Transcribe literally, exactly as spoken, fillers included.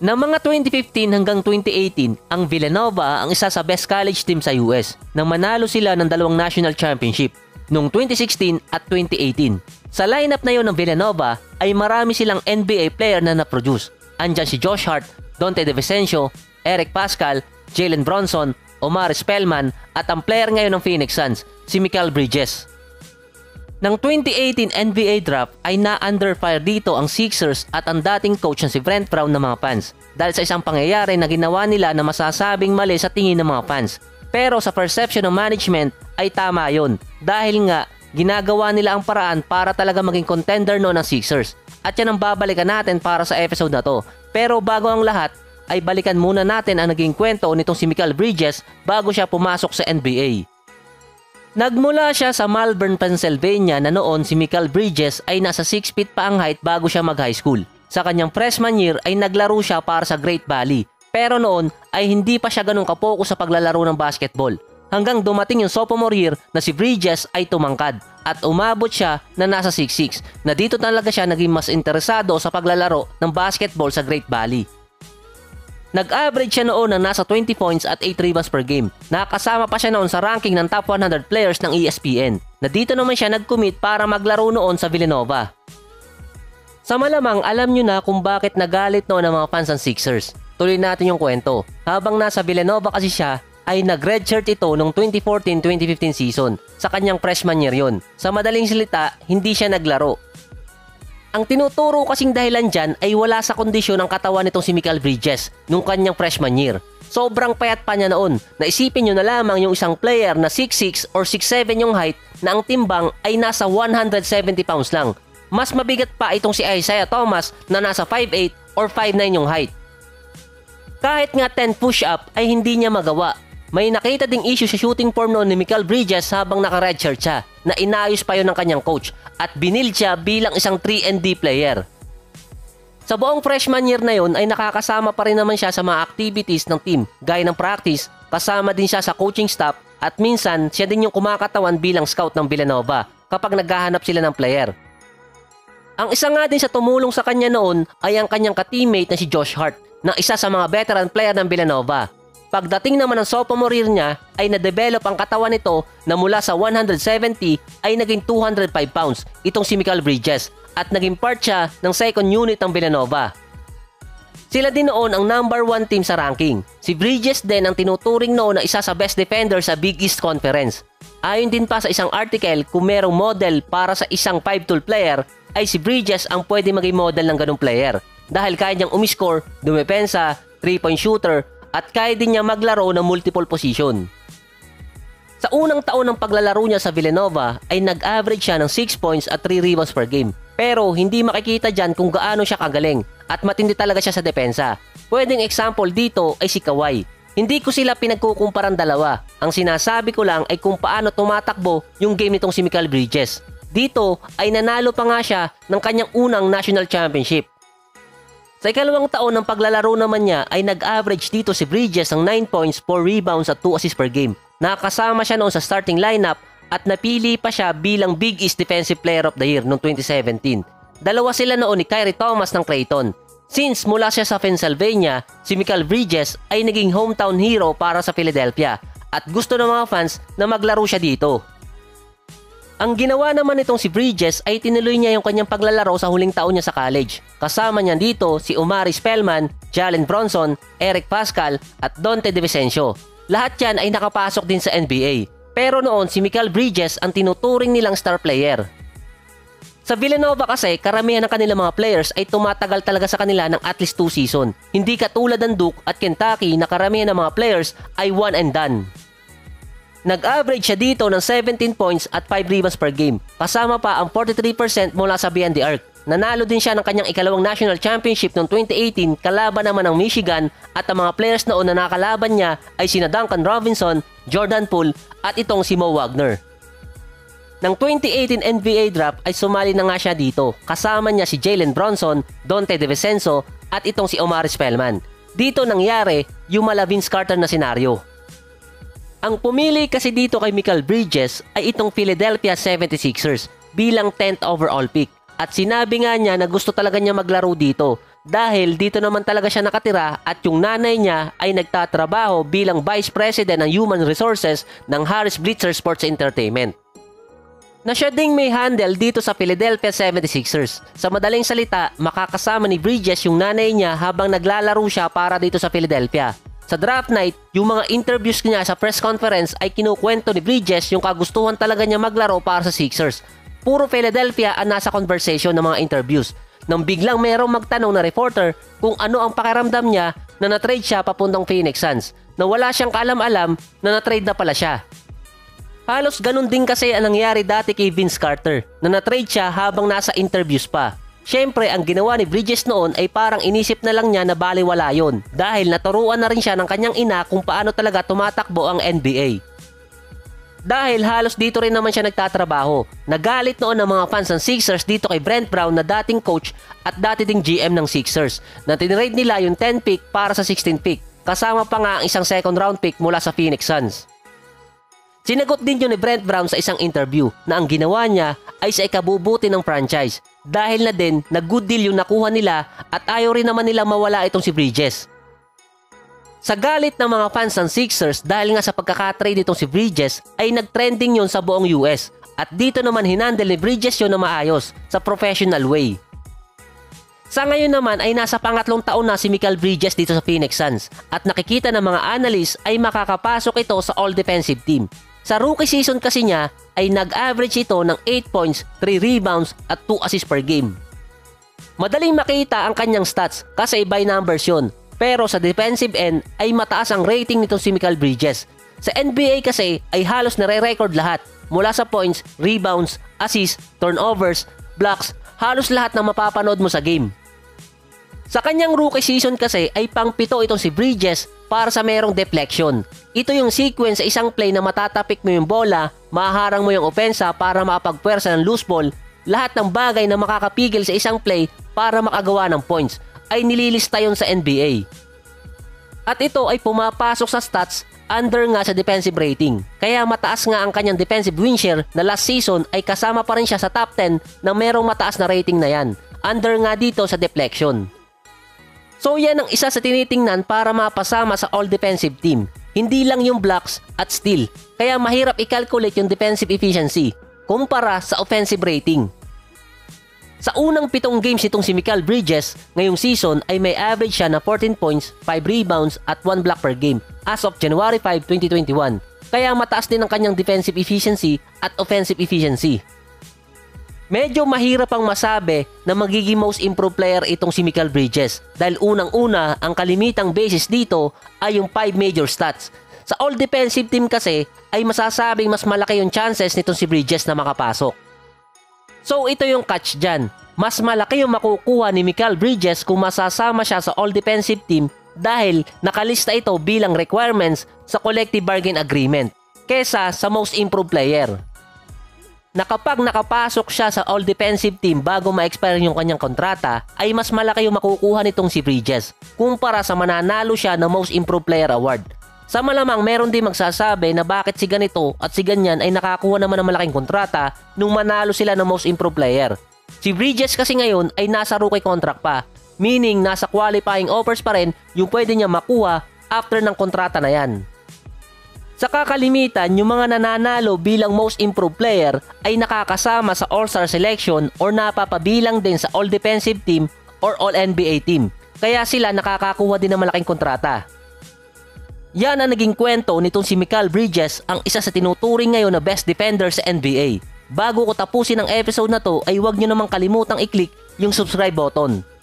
Ng mga twenty fifteen hanggang twenty eighteen, ang Villanova ang isa sa best college team sa U S nang manalo sila ng dalawang national championship noong twenty sixteen at twenty eighteen. Sa lineup na yon ng Villanova ay marami silang N B A player na na-produce. Andyan si Josh Hart, Donte DiVincenzo, Eric Paschall, Jalen Bronson, Omar Spellman at ang player ngayon ng Phoenix Suns, si Mikal Bridges. Ng twenty eighteen N B A draft ay na-under fire dito ang Sixers at ang dating coach na si Brent Brown ng mga fans dahil sa isang pangyayari na ginawa nila na masasabing mali sa tingin ng mga fans. Pero sa perception ng management ay tama yon dahil nga ginagawa nila ang paraan para talaga maging contender no ng Sixers. At yan ang babalikan natin para sa episode na to. Pero bago ang lahat ay balikan muna natin ang naging kwento nitong si Mikal Bridges bago siya pumasok sa N B A. Nagmula siya sa Malvern, Pennsylvania na noon si Mikal Bridges ay nasa six feet pa ang height bago siya mag-high school. Sa kanyang freshman year ay naglaro siya para sa Great Valley. Pero noon ay hindi pa siya ganun kapokus sa paglalaro ng basketball. Hanggang dumating yung sophomore year na si Bridges ay tumangkad at umabot siya na nasa six six na dito talaga siya naging mas interesado sa paglalaro ng basketball sa Great Valley. Nag-average siya noon ng nasa twenty points at eight rebounds per game. Nakasama pa siya noon sa ranking ng top one hundred players ng E S P N. Na dito naman siya nag-commit para maglaro noon sa Villanova. Sa malamang alam nyo na kung bakit nagalit noon ang mga fans ng Sixers. Tuloy natin yung kwento. Habang nasa Villanova kasi siya, ay nag-redshirt ito noong twenty fourteen twenty fifteen season. Sa kanyang freshman year yun. Sa madaling salita, hindi siya naglaro. Ang tinuturo kasing dahilan dyan ay wala sa kondisyon ng katawan nitong si Mikal Bridges nung kanyang freshman year. Sobrang payat pa niya noon. Naisipin nyo na lamang yung isang player na six six or six seven yung height na ang timbang ay nasa one hundred seventy pounds lang. Mas mabigat pa itong si Isaiah Thomas na nasa five eight or five nine yung height. Kahit nga ten push-up ay hindi niya magawa. May nakita ding issue sa shooting form noon ni Mikal Bridges habang naka-redshirt siya na inayos pa yun ng kanyang coach at binild siya bilang isang three and D player. Sa buong freshman year na yun ay nakakasama pa rin naman siya sa mga activities ng team gaya ng practice, kasama din siya sa coaching staff at minsan siya din yung kumakatawan bilang scout ng Villanova kapag naghahanap sila ng player. Ang isa nga din sa tumulong sa kanya noon ay ang kanyang ka-teammate na si Josh Hart na isa sa mga veteran player ng Villanova. Pagdating naman ng sophomore year niya ay na-develop ang katawan nito na mula sa one hundred seventy ay naging two hundred five pounds itong si Mikal Bridges at naging part siya ng second unit ng Villanova. Sila din noon ang number one team sa ranking. Si Bridges din ang tinuturing noon na isa sa best defender sa Big East Conference. Ayon din pa sa isang article kung merong model para sa isang five-tool player ay si Bridges ang pwede maging model ng ganung player dahil kaya niyang umiscore, dumepensa, three-point shooter at kaya din niya maglaro ng multiple position. Sa unang taon ng paglalaro niya sa Villanova ay nag-average siya ng six points at three rebounds per game. Pero hindi makikita dyan kung gaano siya kagaling at matindi talaga siya sa depensa. Pwedeng example dito ay si Kawhi. Hindi ko sila pinagkukumparang dalawa. Ang sinasabi ko lang ay kung paano tumatakbo yung game nitong si Mikal Bridges. Dito ay nanalo pa nga siya ng kanyang unang national championship. Sa ikalawang taon ng paglalaro naman niya ay nag-average dito si Bridges ng nine points, four rebounds at two assists per game. Nakasama siya noon sa starting lineup at napili pa siya bilang Big East Defensive Player of the Year noong twenty seventeen. Dalawa sila noon ni Kyrie Thomas ng Creighton. Since mula siya sa Pennsylvania, si Mikal Bridges ay naging hometown hero para sa Philadelphia at gusto ng mga fans na maglaro siya dito. Ang ginawa naman nitong si Bridges ay tinuloy niya yung kanyang paglalaro sa huling taon niya sa college. Kasama niya dito si Omar Spellman, Jalen Bronson, Eric Paschall at Donte DiVincenzo. Lahat yan ay nakapasok din sa N B A. Pero noon si Mikal Bridges ang tinuturing nilang star player. Sa Villanova kasi karamihan ng kanilang mga players ay tumatagal talaga sa kanila ng at least two season. Hindi katulad ng Duke at Kentucky na karamihan ng mga players ay one and done. Nag-average siya dito ng seventeen points at five rebounds per game. Kasama pa ang forty-three percent mula sa beyond the arc. Nanalo din siya ng kanyang ikalawang national championship noong twenty eighteen kalaban naman ng Michigan at ang mga players noon na nakalaban niya ay sina Duncan Robinson, Jordan Poole at itong si Mo Wagner. Nang twenty eighteen N B A draft ay sumali na nga siya dito. Kasama niya si Jalen Bronson, Donte DiVincenzo at itong si Omar Spellman. Dito nangyari yung mala Vince Carter na senaryo. Ang pumili kasi dito kay Mikal Bridges ay itong Philadelphia seventy-sixers bilang tenth overall pick. At sinabi nga niya na gusto talaga niya maglaro dito dahil dito naman talaga siya nakatira at yung nanay niya ay nagtatrabaho bilang Vice President ng Human Resources ng Harris Blitzer Sports Entertainment. Na siya ding may handle dito sa Philadelphia seventy-sixers. Sa madaling salita, makakasama ni Bridges yung nanay niya habang naglalaro siya para dito sa Philadelphia. Sa draft night, yung mga interviews niya sa press conference ay kinukwento ni Bridges yung kagustuhan talaga niya maglaro para sa Sixers. Puro Philadelphia ang nasa conversation ng mga interviews. Nang biglang merong magtanong na reporter kung ano ang pakiramdam niya na na-trade siya papuntang Phoenix Suns, na wala siyang kaalam-alam na na-trade na pala siya. Halos ganun din kasi ang nangyari dati kay Vince Carter na na-trade siya habang nasa interviews pa. Siyempre, ang ginawa ni Bridges noon ay parang inisip na lang niya na baliwala yun dahil naturuan na rin siya ng kanyang ina kung paano talaga tumatakbo ang N B A. Dahil halos dito rin naman siya nagtatrabaho. Nagalit noon ng mga fans ng Sixers dito kay Brent Brown na dating coach at dati ding G M ng Sixers na tinrade nila yung ten pick para sa sixteen pick kasama pa nga ang isang second round pick mula sa Phoenix Suns. Sinagot din yun ni Brent Brown sa isang interview na ang ginawa niya ay sa ikabubuti ng franchise dahil na din na good deal yung nakuha nila at ayaw rin naman nila mawala itong si Bridges. Sa galit ng mga fans ng Sixers dahil nga sa pagkakatrade nitong si Bridges ay nagtrending yon sa buong U S at dito naman hinandle ni Bridges yon na maayos sa professional way. Sa ngayon naman ay nasa pangatlong taon na si Mikal Bridges dito sa Phoenix Suns at nakikita ng mga analyst ay makakapasok ito sa all-defensive team. Sa rookie season kasi niya ay nag-average ito ng eight points, three rebounds at two assists per game. Madaling makita ang kanyang stats kasi by numbers yun. Pero sa defensive end ay mataas ang rating nitong si Mikal Bridges. Sa N B A kasi ay halos nare-record lahat mula sa points, rebounds, assists, turnovers, blocks, halos lahat na mapapanood mo sa game. Sa kanyang rookie season kasi ay pang-pito itong si Bridges para sa merong deflection. Ito yung sequence sa isang play na matatapik mo yung bola, maharang mo yung opensa para makapagpwersa ng loose ball, lahat ng bagay na makakapigil sa isang play para makagawa ng points ay nililista yon sa N B A. At ito ay pumapasok sa stats under nga sa defensive rating. Kaya mataas nga ang kanyang defensive win share na last season ay kasama pa rin siya sa top ten na merong mataas na rating na yan. Under nga dito sa deflection. So yan ang isa sa tinitingnan para mapasama sa all-defensive team. Hindi lang yung blocks at steal. Kaya mahirap i-calculate yung defensive efficiency kumpara sa offensive rating. Sa unang pitong games itong si Mikal Bridges ngayong season ay may average siya na fourteen points, five rebounds at one block per game as of January fifth, twenty twenty-one. Kaya mataas din ang kanyang defensive efficiency at offensive efficiency. Medyo mahirap ang masabi na magiging most improved player itong si Mikal Bridges dahil unang-una ang kalimitang basis dito ay yung five major stats. Sa all-defensive team kasi ay masasabing mas malaki yung chances nitong si Bridges na makapasok. So ito yung catch dyan. Mas malaki yung makukuha ni Mikal Bridges kung masasama siya sa all-defensive team dahil nakalista ito bilang requirements sa collective bargain agreement kesa sa most improved player. Na kapag nakapasok siya sa all-defensive team bago ma-expire yung kanyang kontrata, ay mas malaki yung makukuha nitong si Bridges kumpara sa mananalo siya ng Most Improved Player Award. Sa malamang meron din magsasabi na bakit si ganito at si ganyan ay nakakuha naman ng malaking kontrata nung manalo sila ng Most Improved Player. Si Bridges kasi ngayon ay nasa rookie contract pa, meaning nasa qualifying offers pa rin yung pwede niya makuha after ng kontrata na yan. Sa kakalimitan, yung mga nananalo bilang Most Improved Player ay nakakasama sa All-Star Selection or napapabilang din sa All-Defensive Team or All-N B A Team. Kaya sila nakakakuha din ng malaking kontrata. Yan ang naging kwento nitong si Mikal Bridges, ang isa sa tinuturing ngayon na best defender sa N B A. Bago ko tapusin ang episode na to ay huwag nyo namang kalimutang i-click yung subscribe button.